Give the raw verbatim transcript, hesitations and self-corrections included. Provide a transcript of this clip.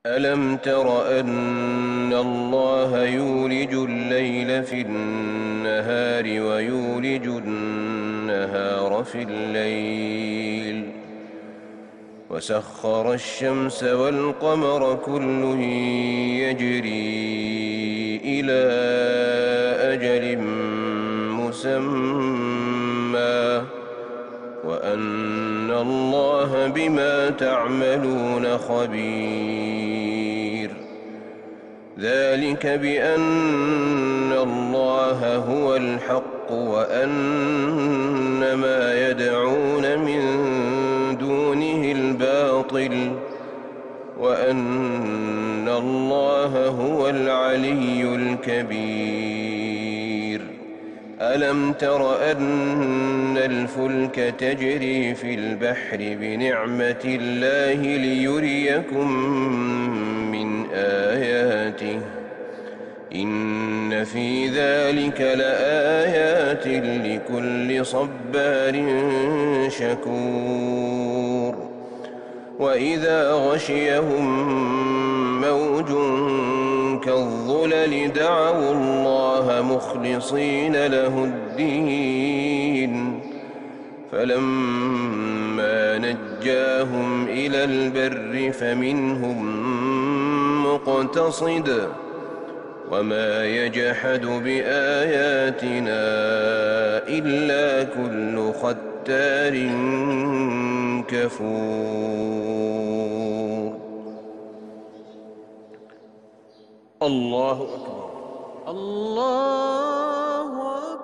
ألم تر أن الله يولج الليل في النهار ويولج النهار في الليل وسخر الشمس والقمر كل يجري إلى أجل مسمى وأن الله بما تعملون خبير. ذلك بأن الله هو الحق وأن ما يدعون من دونه الباطل وأن الله هو العلي الكبير. ألم تر أن الفلك تجري في البحر بنعمة الله ليريكم من آياته إن في ذلك لآيات لكل صبار شكور. وإذا غشيهم موج كالظلل دعوا الله مخلصين له الدين فلما نجاهم إلى البر فمنهم مقتصد وما يجحد بآياتنا إلا كل ختار كفور. الله أكبر. الله